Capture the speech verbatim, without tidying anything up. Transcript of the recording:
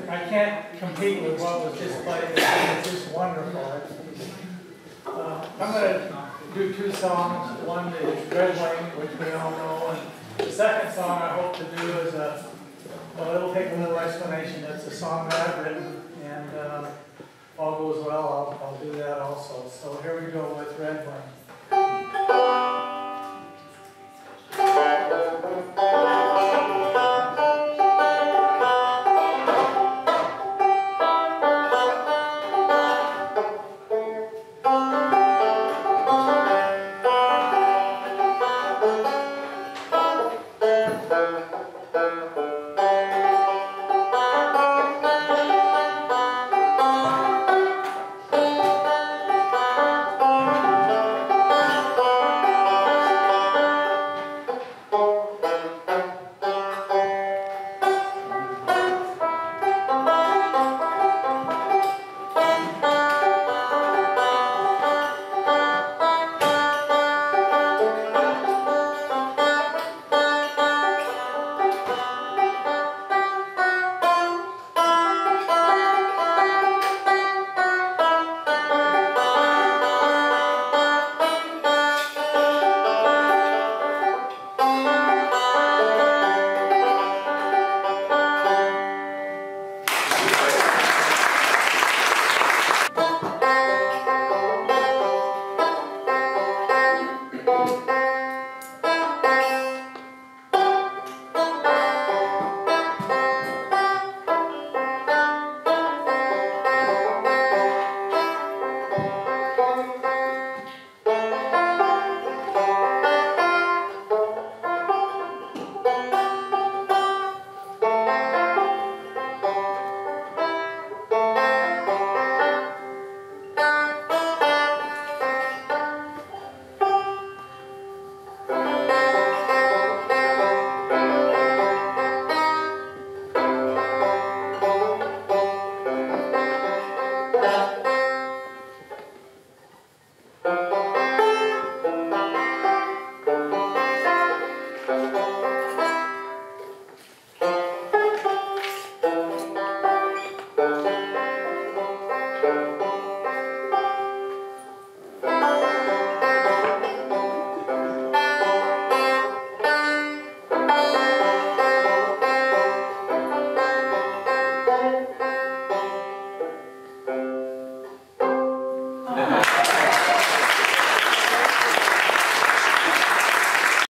I can't compete with what was just played. It's just wonderful. Uh, I'm going to do two songs. One is Red Wing, which we all know, and the second song I hope to do is a, well, it'll take a little explanation. It's a song that I've written, and uh, all goes well, I'll, I'll do that also. So here we go with Red Wing.